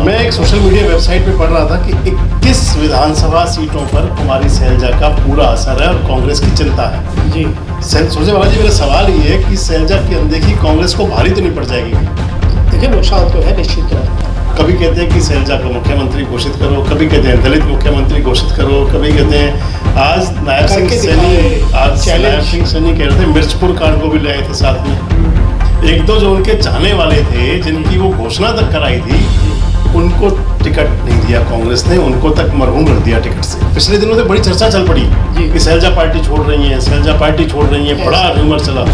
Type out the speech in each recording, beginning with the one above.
मैं एक social media website पे पढ़ रहा था कि 21 विधानसभा सीटों पर कुमारी शैलजा का पूरा असर है और कांग्रेस की चिंता है। जी सुरजेवाला जी, मेरा सवाल ये है कि शैलजा की अनदेखी कांग्रेस को भारी तो नहीं पड़ जाएगी? देखिए, नुकसान तो है निश्चित तौर पर। कभी कहते हैं कि शैलजा को मुख्यमंत्री घोषित करो, कभी कहते हैं दलित मुख्यमंत्री घोषित करो, कभी कहते हैं आज नायब सिंह सैनी कह रहे थे मिर्चपुर कांड को भी लाए थे साथ में। एक दो जो उनके चाहने वाले थे, जिनकी वो घोषणा तक कराई थी, उनको टिकट नहीं दिया कांग्रेस ने, उनको तक मरहूम रख दिया टिकट से। पिछले दिनों से बड़ी चर्चा चल पड़ी कि शैलजा पार्टी छोड़ रही है, शैलजा पार्टी छोड़ रही है, बड़ा र्यूमर चला।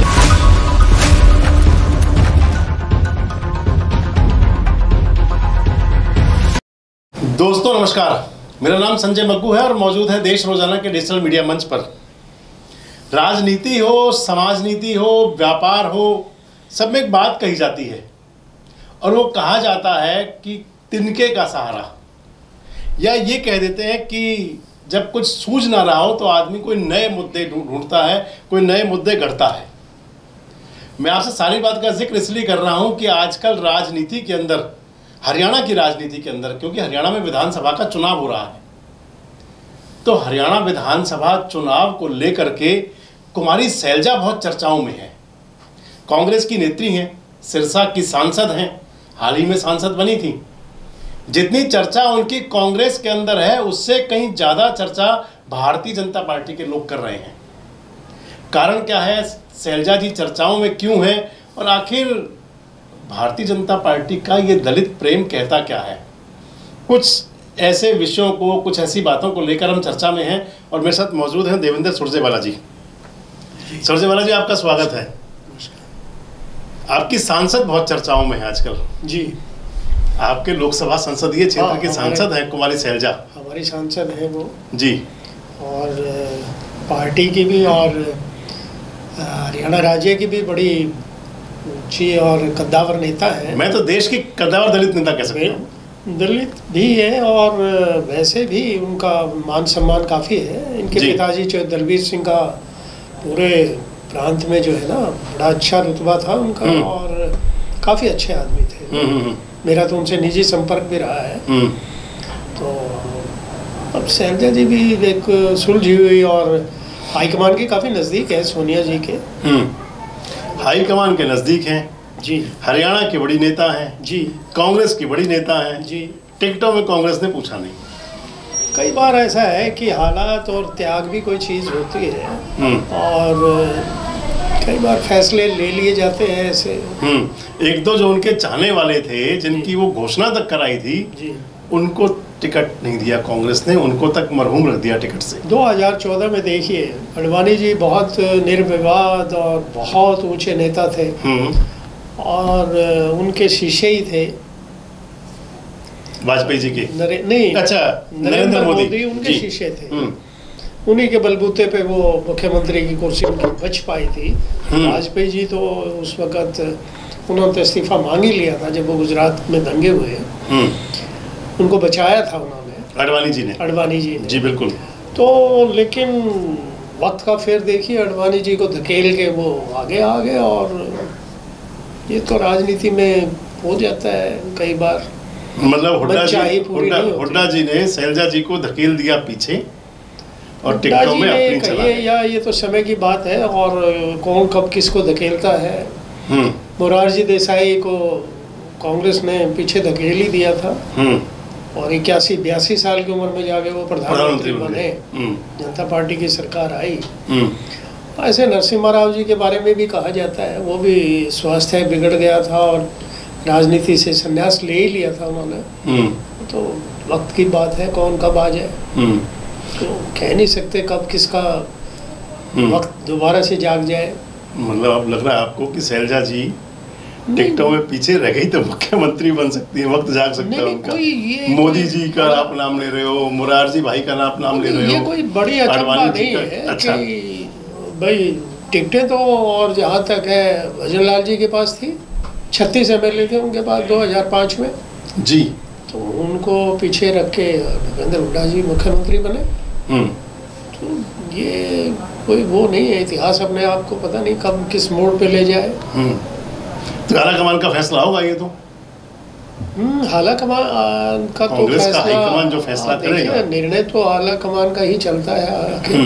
दोस्तों नमस्कार, मेरा नाम संजय मग्गू है और मौजूद है देश रोजाना के डिजिटल मीडिया मंच पर। राजनीति हो, समाज नीति हो, व्यापार हो, सब में एक बात कही जाती है और वो कहा जाता है कि तिनके का सहारा, या ये कह देते हैं कि जब कुछ सूझ ना रहा हो तो आदमी कोई नए मुद्दे ढूंढता है, कोई नए मुद्दे गढ़ता है। मैं आपसे सारी बात का जिक्र इसलिए कर रहा हूं कि आजकल राजनीति के अंदर, हरियाणा की राजनीति के अंदर, क्योंकि हरियाणा में विधानसभा का चुनाव हो रहा है, तो हरियाणा विधानसभा चुनाव को लेकर के कुमारी शैलजा बहुत चर्चाओं में है। कांग्रेस की नेत्री हैं, सिरसा की सांसद हैं, हाल ही में सांसद बनी थी। जितनी चर्चा उनकी कांग्रेस के अंदर है, उससे कहीं ज़्यादा चर्चा भारतीय जनता पार्टी के लोग कर रहे हैं। कारण क्या है, शैलजा जी चर्चाओं में क्यों है, और आखिर भारतीय जनता पार्टी का ये दलित प्रेम कहता क्या है? कुछ ऐसे विषयों को, कुछ ऐसी बातों को लेकर हम चर्चा में हैं और मेरे साथ मौजूद हैं देवेंद्र सुरजेवाला जी। सुरजेवाला जी, आपका स्वागत है। आपकी सांसद बहुत चर्चाओं में है आजकल जी। आपके लोकसभा संसदीय क्षेत्र के सांसद हैं कुमारी शैलजा। हमारी सांसद है वो जी, और पार्टी की भी और हरियाणा राज्य की भी बड़ी ऊंची और कद्दावर नेता है। मैं तो देश की कद्दावर दलित नेता कह सकता हूँ। दलित भी है और वैसे भी उनका मान सम्मान काफ़ी है। इनके पिताजी जो दलबीर सिंह का पूरे प्रांत में जो है ना, बड़ा अच्छा रुतबा था उनका और काफ़ी अच्छे आदमी थे। मेरा तो उनसे निजी संपर्क भी रहा है। तो अब शैलजा जी भी एक सुलझी हुई और हाईकमान के काफ़ी नज़दीक है, सोनिया जी के। हाईकमान के नज़दीक हैं जी। हरियाणा की बड़ी नेता हैं जी, कांग्रेस की बड़ी नेता हैं जी। टिकटों में कांग्रेस ने पूछा नहीं। कई बार ऐसा है कि हालात और त्याग भी कोई चीज़ होती है और कई बार फैसले ले लिए जाते हैं ऐसे। एक दो जो उनके चाहने वाले थे, जिनकी वो घोषणा तक कराई थी जी, उनको टिकट नहीं दिया कांग्रेस ने, उनको तक मरहूम रख दिया टिकट से। 2014 में देखिए, अडवाणी जी बहुत निर्विवाद और बहुत ऊंचे नेता थे और उनके शिष्य ही थे वाजपेयी जी के। नहीं, अच्छा, नरेंद्र मोदी उनके शिष्य थे। उन्हीं के बलबूते पे वो मुख्यमंत्री की कुर्सी उनकी बच पाई थी। वाजपेयी जी तो उस वक़्त उन्होंने तो इस्तीफा मांग ही लिया था जब वो गुजरात में दंगे हुए। उनको बचाया था उन्होंने, अडवाणी जी ने जी बिल्कुल। तो लेकिन वक्त का फिर देखिए, अडवाणी जी को धकेल के वो आगे आ गए और ये तो राजनीति में हो जाता है कई बार। मतलब हुड्डा जी ने शैलजा जी को धकेल दिया पीछे और टिकटों में अपनी चला गए। या ये तो समय की बात है और कौन कब किसको धकेलता है। मोरारजी देसाई को कांग्रेस ने पीछे धकेल ही दिया था और 81-82 साल की उम्र में जाके वो प्रधानमंत्री बने, जनता पार्टी की सरकार आई। ऐसे नरसिम्हा राव जी के बारे में भी कहा जाता है, वो भी स्वास्थ्य बिगड़ गया था और राजनीति से संन्यास ले ही लिया था उन्होंने। तो वक्त की बात है, कौन कब आ जाए तो कह नहीं सकते कब किसका वक्त दोबारा से जाग जाए। मतलब अब लग रहा है आपको कि शैलजा जी टिकटों में पीछे रह गई तो मुख्यमंत्री बन सकती है, वक्त जाग सकता है उनका। मोदी जी का आप नाम ले रहे हो, मुरारजी भाई का नाम ले रहे हो, ये कोई बड़ी अचंभा नहीं है। अच्छा, भाई टिकटें तो, और जहाँ तक है भजनलाल जी के पास थी, 36 MLA थे उनके पास 2005 में जी। तो उनको पीछे रख के देवेंद्र हुड्डा जी मुख्यमंत्री बने। तो ये कोई वो नहीं है, इतिहास अपने आप को पता नहीं कब किस मोड़ पे ले जाए। तो आला कमान का फैसला होगा ये तो? हालाकमान का तो कांग्रेस का फैसला, हाईकमान जो फैसला करेगा, निर्णय तो हालाकमान का ही चलता है।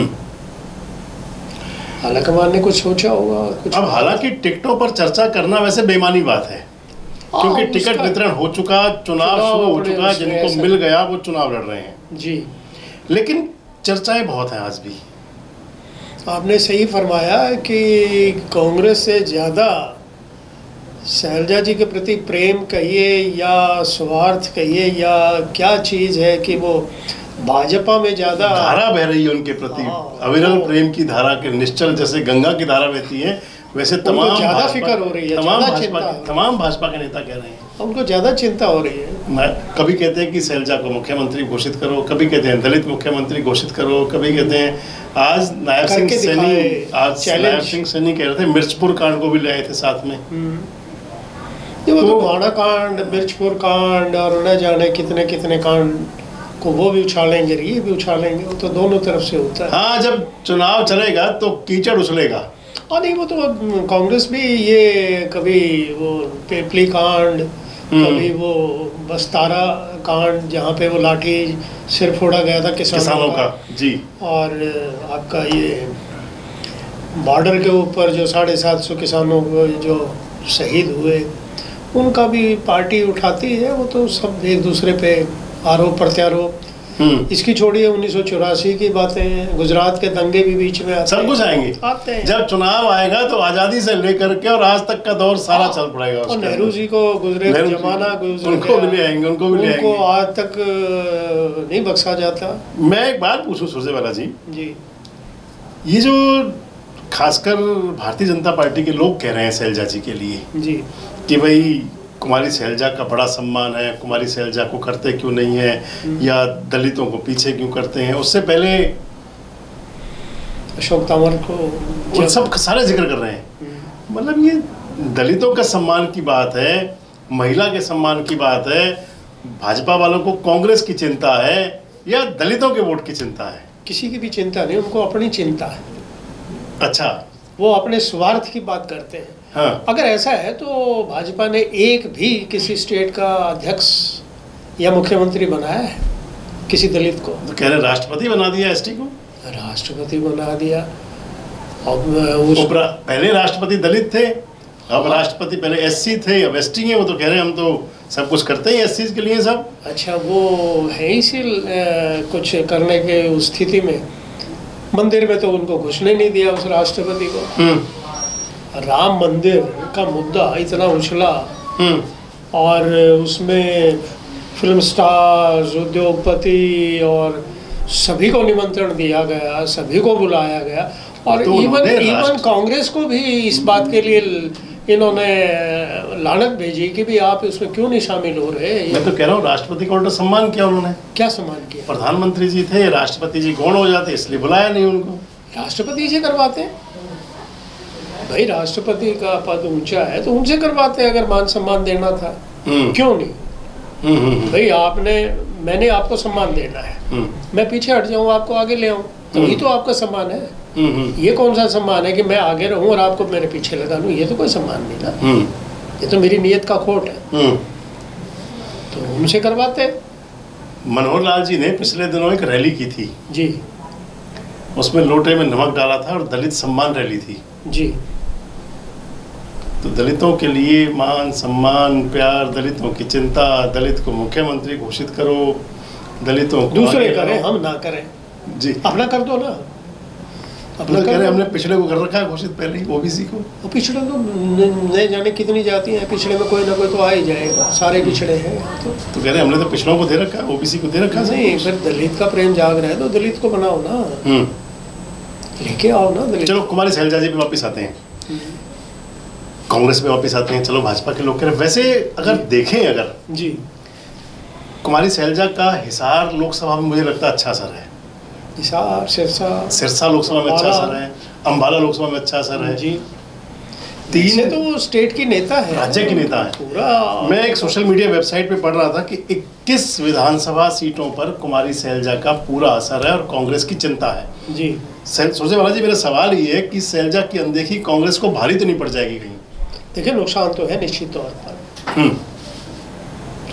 हालाकमान ने कुछ सोचा होगा कुछ। अब हालांकि टिकटों पर चर्चा करना वैसे बेमानी बात है, क्योंकि टिकट वितरण हो चुका, चुनाव शुरू हो चुका, जिनको मिल गया वो चुनाव लड़ रहे हैं जी। लेकिन चर्चाएं बहुत हैं आज भी। आपने सही फरमाया कि कांग्रेस से ज़्यादा शैलजा जी के प्रति प्रेम कहिए या स्वार्थ कहिए या क्या चीज़ है कि वो भाजपा में ज़्यादा धारा बह रही है उनके प्रति, अविरल प्रेम की धारा के निश्चल जैसे गंगा की धारा बहती है, वैसे तमाम ज़्यादा फिक्र हो रही है, तमाम भाजपा के नेता कह रहे हैं, उनको ज़्यादा चिंता हो रही है। कभी कहते हैं कि शैलजा को मुख्यमंत्री घोषित करो, कभी कहते हैं दलित मुख्यमंत्री घोषित करो, कभी कहते हैं आज नायब सिंह सैनी कह रहे थे मिर्चपुर कांड को भी ले आए थे साथ में। वो तो भाड़ा कांड, मिर्चपुर कांड और न जाने कितने कितने कांड को वो भी उछालेंगे, ये भी उछालेंगे, वो तो दोनों तरफ से होता है। हाँ, जब चुनाव चलेगा तो कीचड़ उछलेगा। और नहीं, वो तो कांग्रेस भी ये कभी वो पेपली कांड, कभी वो बस्तारा कांड जहाँ पे वो लाठी सिर फोड़ा गया था किसानों का जी, और आपका ये बॉर्डर के ऊपर जो 750 किसानों को जो शहीद हुए, उनका भी पार्टी उठाती है। वो तो सब एक दूसरे पे आरोप प्रत्यारोप, इसकी छोड़िए 1984 की बातें, गुजरात के दंगे भी बीच में आते सब कुछ आते हैं। जब चुनाव आएगा तो आजादी से लेकर के और आज तक का दौर सारा चल पड़ेगा। और नेहरू जी को गुजरे जमाना उनको भी ले आएंगे, उनको आज तक नहीं बख्शा जाता। मैं एक बात पूछूं सुरजेवाला जी, ये जो खासकर भारतीय जनता पार्टी के लोग कह रहे हैं शैलजा जी के लिए जी कि भाई कुमारी शैलजा का बड़ा सम्मान है, कुमारी शैलजा को करते क्यों नहीं है, या दलितों को पीछे क्यों करते हैं, उससे पहले अशोक तंवर को सब सारे जिक्र कर रहे हैं। मतलब ये दलितों का सम्मान की बात है, महिला के सम्मान की बात है, भाजपा वालों को कांग्रेस की चिंता है या दलितों के वोट की चिंता है? किसी की भी चिंता नहीं, उनको अपनी चिंता है। अच्छा, वो अपने स्वार्थ की बात करते हैं। हाँ। अगर ऐसा है तो भाजपा ने एक भी किसी स्टेट का अध्यक्ष या मुख्यमंत्री बनाया है किसी दलित को? तो कह रहे राष्ट्रपति बना दिया एसटी को, राष्ट्रपति बना दिया। अब पहले राष्ट्रपति दलित थे, अब राष्ट्रपति पहले एससी थे, अब एसटी हैं। वो तो कह रहे हैं हम तो सब कुछ करते हैं एससी के लिए सब। अच्छा, वो है इसी कुछ करने के उस स्थिति में मंदिर में तो उनको घुसने नहीं दिया उस राष्ट्रपति को। राम मंदिर का मुद्दा इतना उछला और उसमें फिल्म स्टार्स, उद्योगपति और सभी को निमंत्रण दिया गया, सभी को बुलाया गया और तो इवन कांग्रेस को भी इस बात के लिए इन्होंने लानत भेजी कि भी आप इसमें क्यों नहीं शामिल हो रहे। मैं तो कह रहा हूँ राष्ट्रपति का उल्टा सम्मान किया उन्होंने। क्या सम्मान किया? प्रधानमंत्री जी थे, राष्ट्रपति जी गौण हो जाते इसलिए बुलाया नहीं उनको। राष्ट्रपति जी करवाते भाई, राष्ट्रपति का पद ऊंचा है तो उनसे करवाते अगर मान सम्मान देना था। क्यों नहीं भाई, मैंने आपको सम्मान देना है, मैं पीछे हट जाऊँ आपको आगे ले आऊँ, तभी तो आपका सम्मान है। ये कौन सा सम्मान है कि मैं आगे रहूं और आपको मेरे पीछे लगा लूं? ये तो कोई सम्मान नहीं ना, ये तो मेरी नियत का खोट है। तो उनसे करवाते। मनोहर लाल जी ने पिछले दिनों एक रैली की थी जी, उसमें लोटे में नमक डाला था और दलित सम्मान रैली थी जी। तो दलितों के लिए मान सम्मान, प्यार, दलितों की चिंता, दलित को मुख्यमंत्री घोषित करो, दलितों को दूसरे करें, हम ना करें जी, अपना कर दो ना। अपना कह रहे हमने पिछड़े को कर रखा है घोषित पहले ही, ओबीसी को। और पिछड़े तो नहीं जाने कितनी जाती हैं, पिछड़े में कोई ना कोई तो आ ही जाएगा, सारे पिछड़े हैं। तो कह रहे हमने तो पिछड़ों को दे रखा है, ओबीसी को दे रखा है। नहीं, फिर दलित का प्रेम जाग रहा है तो दलित को बनाओ ना, लेके आओ ना दलित। चलो कुमारी शैलजा जी पे वापिस आते हैं, कांग्रेस में वापिस आते हैं। चलो भाजपा के लोग कह रहे वैसे अगर देखें अगर जी, कुमारी शैलजा का हिसार लोकसभा में मुझे लगता है अच्छा असर है। हिसार, सिरसा लोकसभा में अच्छा असर है, अम्बाला लोकसभा में अच्छा असर है जी। तीन तो वो स्टेट की नेता है, राज्य की नेता है पूरा। मैं एक सोशल मीडिया वेबसाइट पे पढ़ रहा था कि 21 विधानसभा सीटों पर कुमारी शैलजा का पूरा असर है और कांग्रेस की चिंता है जी। सुरजेवाला जी, मेरा सवाल ये है कि शैलजा की अनदेखी कांग्रेस को भारी तो नहीं पड़ जाएगी कहीं? देखिए, नुकसान तो है निश्चित तौर पर,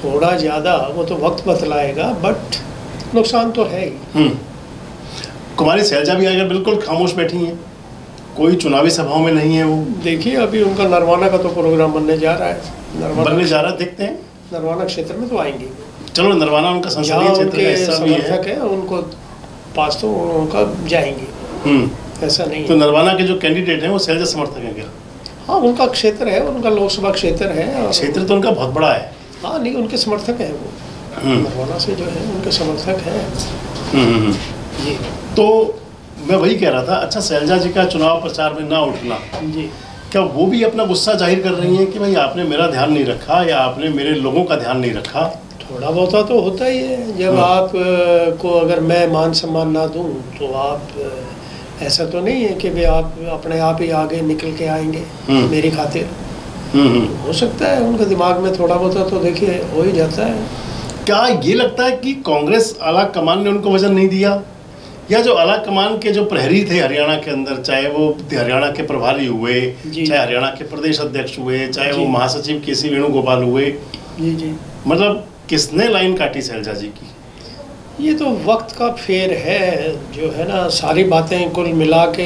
थोड़ा ज़्यादा वो तो वक्त बतलाएगा, बट नुकसान तो है ही। कुमारी शैलजा भी अगर बिल्कुल खामोश बैठी हैं, कोई चुनावी सभाओं में नहीं है वो। देखिए अभी उनका नरवाना का तो प्रोग्राम बनने जा रहा है, बनने जा रहा है, देखते हैं। नरवाना क्षेत्र में तो आएंगी। चलो, नरवाना उनका संसदीय क्षेत्र का हिस्सा भी है, उनको पास तो उनका जाएंगे, ऐसा नहीं तो नरवाना के जो कैंडिडेट हैं वो शैलजा समर्थक हैं क्या? हाँ, उनका क्षेत्र है, उनका लोकसभा क्षेत्र है। क्षेत्र तो उनका बहुत बड़ा है। हाँ नहीं, उनके समर्थक हैं वो, नरवाना से जो है उनके समर्थक हैं। जी, तो मैं वही कह रहा था। अच्छा, शैलजा जी का चुनाव प्रचार में ना उठना जी, क्या वो भी अपना गुस्सा जाहिर कर रही हैं कि भाई आपने मेरा ध्यान नहीं रखा या आपने मेरे लोगों का ध्यान नहीं रखा? थोड़ा बहुत तो होता ही है। जब आप को अगर मैं मान सम्मान ना दूं तो आप ऐसा तो नहीं है कि वे आप अपने आप ही आगे निकल के आएंगे मेरी खातिर। हो सकता है उनके दिमाग में थोड़ा बहुत तो देखिए हो ही जाता है। क्या ये लगता है कि कांग्रेस आला कमान ने उनको वजन नहीं दिया, या जो आला कमान के जो प्रहरी थे हरियाणा के अंदर, चाहे वो हरियाणा के प्रभारी हुए, चाहे हरियाणा के प्रदेश अध्यक्ष हुए, चाहे वो महासचिव केसी वेणुगोपाल हुए, जी, मतलब किसने लाइन काटी शैलजा जी की? ये तो वक्त का फेर है जो है ना। सारी बातें कुल मिला के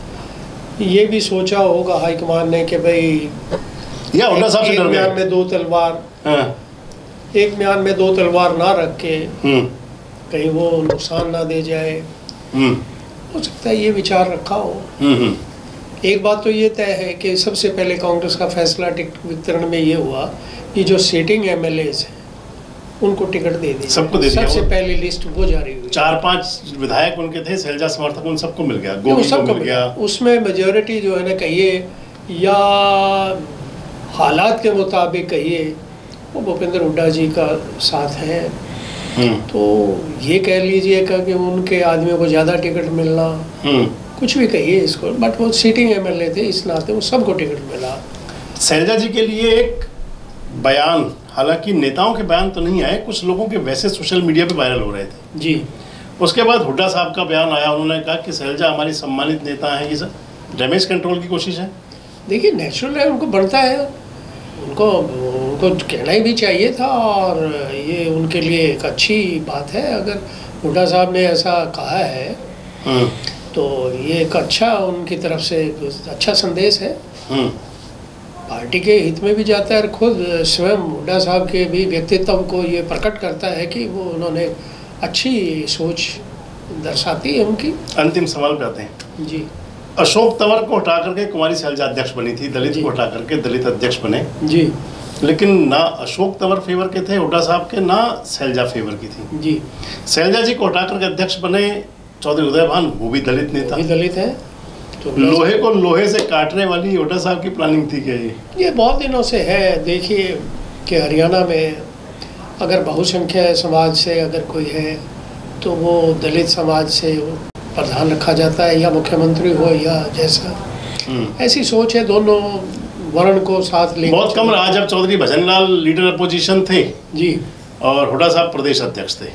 ये भी सोचा होगा हाईकमान ने कि भाई या हुड्डा साहब से डर गए। में दो तलवार, एक म्यान में दो तलवार ना रख के कहीं वो नुकसान ना दे जाए, हो सकता है ये विचार रखा हो। एक बात तो ये तय है कि सबसे पहले कांग्रेस का फैसला टिकट वितरण में ये हुआ कि जो सीटिंग एमएलएज हैं उनको टिकट दे दी, सबको दे दिया। सबसे पहली लिस्ट वो जारी हुई। 4-5 विधायक उनके थे, शैलजा समर्थक, उन सबको मिल गया, गोगी को मिल गया। उसमें मेजोरिटी जो है ना कहिए या हालात के मुताबिक कहिए वो भूपेंद्र हुड्डा जी का साथ है। तो ये कह लीजिएगा कि उनके आदमियों को ज़्यादा टिकट मिलना, कुछ भी कहिए इसको, बट वो सीटिंग एमएलए थे, इस नाते वो सबको टिकट मिला। शैलजा जी के लिए एक बयान, हालांकि नेताओं के बयान तो नहीं आए, कुछ लोगों के वैसे सोशल मीडिया पे वायरल हो रहे थे जी। उसके बाद हुड्डा साहब का बयान आया, उन्होंने कहा कि शैलजा हमारी सम्मानित नेता हैं, ये सब डैमेज कंट्रोल की कोशिश है। देखिए नेचुरल है, उनको बढ़ता है, उनको कहना ही भी चाहिए था, और ये उनके लिए एक अच्छी बात है। अगर हुड्डा साहब ने ऐसा कहा है तो ये एक अच्छा उनकी तरफ से अच्छा संदेश है, पार्टी के हित में भी जाता है, और खुद स्वयं हुड्डा साहब के भी व्यक्तित्व को ये प्रकट करता है कि वो उन्होंने अच्छी सोच दर्शाती है उनकी। अंतिम सवाल पे आते हैं जी। अशोक तंवर को हटा करके कुमारी शैलजा अध्यक्ष बनी थी, दलित को हटा करके दलित अध्यक्ष बने जी, लेकिन ना अशोक तंवर फेवर के थे हुड्डा साहब के, ना शैलजा फेवर की थी जी। शैलजा जी को हटा करके अध्यक्ष बने चौधरी उदय भान, वो भी दलित नेता, भी दलित है। तो लोहे को लोहे से काटने वाली हुड्डा साहब की प्लानिंग थी क्या ये बहुत दिनों से है। देखिए कि हरियाणा में अगर बहुसंख्यक समाज से अगर कोई है तो वो दलित समाज से प्रधान रखा जाता है, या मुख्यमंत्री हो या जैसा, ऐसी सोच है। दोनों वर्ण को साथ लेकर बहुत कम रहा जब चौधरी भजनलाल लीडर अपोजिशन थे जी, और हुड्डा साहब प्रदेश अध्यक्ष थे।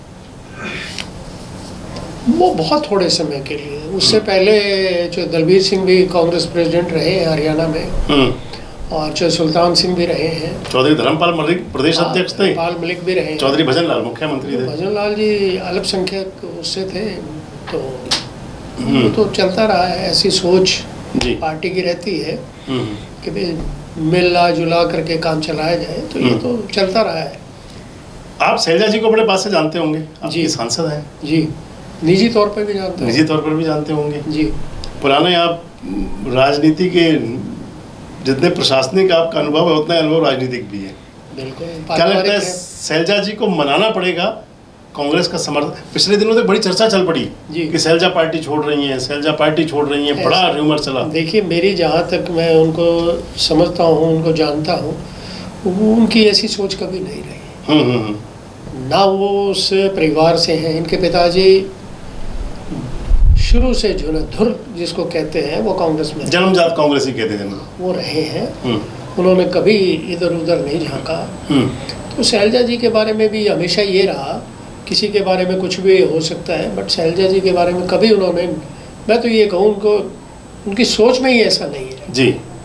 वो बहुत थोड़े समय के लिए, उससे पहले जो दलबीर सिंह भी कांग्रेस प्रेसिडेंट रहे हैं हरियाणा में, और जो सुल्तान सिंह भी रहे हैं, चौधरी धर्मपाल मलिक प्रदेश अध्यक्ष थे, धर्मपाल मलिक भी रहे, चौधरी भजनलाल मुख्यमंत्री थे। भजनलाल जी अल्पसंख्यक उससे थे, तो वो तो चलता रहा है। ऐसी सोच जी पार्टी की रहती है कि भाई मिला जुला करके काम चलाया जाए, तो ये तो चलता रहा है। आप शैलजा जी को बड़े पास से जानते होंगे, आपके सांसद हैं जी, निजी तौर पर भी जानते निजी तौर पर भी जानते होंगे जी। पुराने आप राजनीति के जितने प्रशासनिक आपका अनुभव है उतना अनुभव राजनीतिक भी है। बिल्कुल। क्या लगता है शैलजा जी को मनाना पड़ेगा कांग्रेस का समर्थन? पिछले दिनों से बड़ी चर्चा चल पड़ी कि शैलजा पार्टी छोड़ रही हैं, शैलजा पार्टी छोड़ रही हैं, बड़ा र्यूमर चला। देखिए मेरी जहाँ तक मैं उनको समझता हूँ, उनको जानता हूँ, उनकी ऐसी सोच कभी नहीं रही। ना वो उस परिवार से हैं, इनके पिताजी शुरू से जो ना धुर जिसको कहते हैं वो कांग्रेस में, जन्मजात कांग्रेसी कहते हैं वो रहे हैं। उन्होंने कभी इधर उधर नहीं झांका। तो शैलजा जी के बारे में भी हमेशा ये रहा, किसी के बारे में कुछ भी हो सकता है, बट शैलजा जी के बारे में कभी उन्होंने, मैं तो ये कहूँ उनको, उनकी सोच में ही ऐसा नहीं है जी।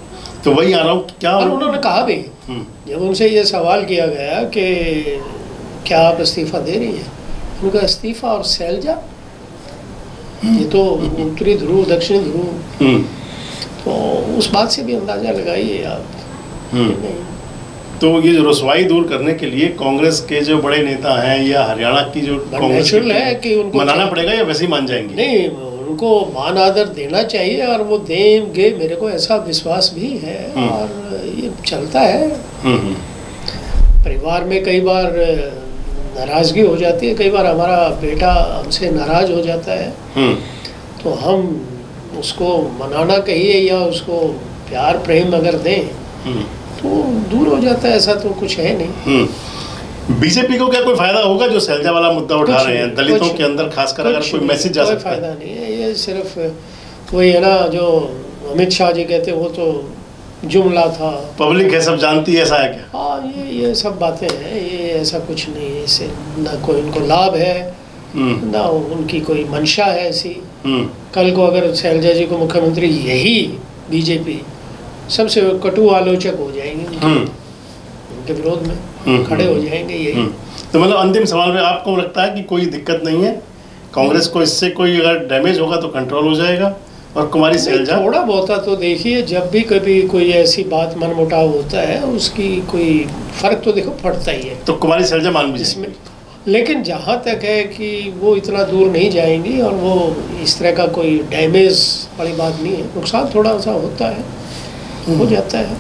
तो वही आ रहा हूँ क्या। और उन्होंने कहा भी, जब उनसे ये सवाल किया गया कि क्या आप इस्तीफा दे रही हैं, उनका इस्तीफा और शैलजा, ये तो उत्तरी ध्रुव दक्षिणी ध्रुव, तो उस बात से भी अंदाजा लगाइए आप। नहीं। तो ये जो रसवाई दूर करने के लिए कांग्रेस के जो बड़े नेता हैं या हरियाणा की जो कांग्रेस है कि उनको मनाना पड़ेगा या वैसे ही मान जाएंगे? नहीं, उनको मान आदर देना चाहिए और वो देंगे, मेरे को ऐसा विश्वास भी है। और ये चलता है परिवार में, कई बार नाराजगी हो जाती है, कई बार हमारा बेटा हमसे नाराज हो जाता है, तो हम उसको मनाना कहिए या उसको प्यार प्रेम अगर दें तो दूर हो जाता है, ऐसा तो कुछ है नहीं। बीजेपी को क्या कोई फायदा होगा जो शैलजा वाला मुद्दा उठा रहे हैं दलितों के अंदर, खासकर अगर कोई मैसेज जा सकता है? कोई फायदा नहीं है, ये सिर्फ वही है ना जो अमित शाह जी कहते हैं, वो तो जुमला था, पब्लिक है सब जानती है, ऐसा है क्या? हाँ, ये सब बातें हैं, ये ऐसा कुछ नहीं है, इससे ना कोई उनको लाभ है ना उनकी कोई मंशा है ऐसी। कल को अगर शैलजा जी को मुख्यमंत्री, यही बीजेपी सबसे कटु आलोचक हो जाएंगे, उनके विरोध में खड़े हो जाएंगे यही। तो मतलब अंतिम सवाल में आपको लगता है कि कोई दिक्कत नहीं है कांग्रेस को, इससे कोई अगर डैमेज होगा तो कंट्रोल हो जाएगा? और कुमारी शैलजा थोड़ा बहुत तो देखिए, जब भी कभी कोई ऐसी बात मनमुटाव होता है उसकी कोई फर्क तो देखो पड़ता ही है। तो कुमारी शैलजा मान भी इसमें, लेकिन जहाँ तक है कि वो इतना दूर नहीं जाएंगी और वो इस तरह का कोई डैमेज बड़ी बात नहीं है, नुकसान थोड़ा सा होता है, हो जाता है।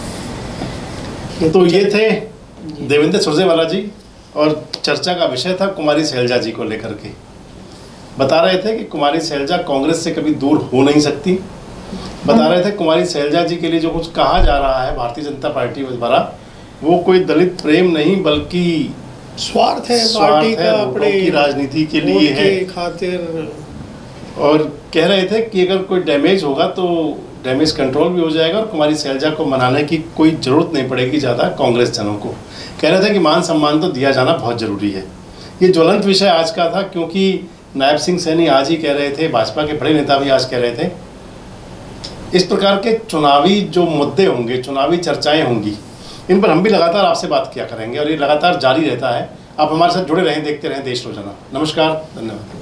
तो ये थे देवेंद्र सुरजेवाला जी और चर्चा का विषय था कुमारी शैलजा जी को लेकर के। बता रहे थे कि कुमारी शैलजा कांग्रेस से कभी दूर हो नहीं सकती। बता रहे थे कुमारी शैलजा जी के लिए जो कुछ कहा जा रहा है भारतीय जनता पार्टी द्वारा, वो कोई दलित प्रेम नहीं बल्कि स्वार्थ है पार्टी का, अपने की राजनीति के लिए है खातिर। और कह रहे थे कि अगर कोई डैमेज होगा तो डैमेज कंट्रोल भी हो जाएगा और कुमारी शैलजा को मनाने की कोई ज़रूरत नहीं पड़ेगी ज़्यादा कांग्रेस जनों को। कह रहे थे कि मान सम्मान तो दिया जाना बहुत ज़रूरी है। ये ज्वलंत विषय आज का था, क्योंकि नायब सिंह सैनी आज ही कह रहे थे, भाजपा के बड़े नेता भी आज कह रहे थे, इस प्रकार के चुनावी जो मुद्दे होंगे, चुनावी चर्चाएं होंगी, इन पर हम भी लगातार आपसे बात किया करेंगे और ये लगातार जारी रहता है। आप हमारे साथ जुड़े रहें, देखते रहें देश रोजाना। नमस्कार, धन्यवाद।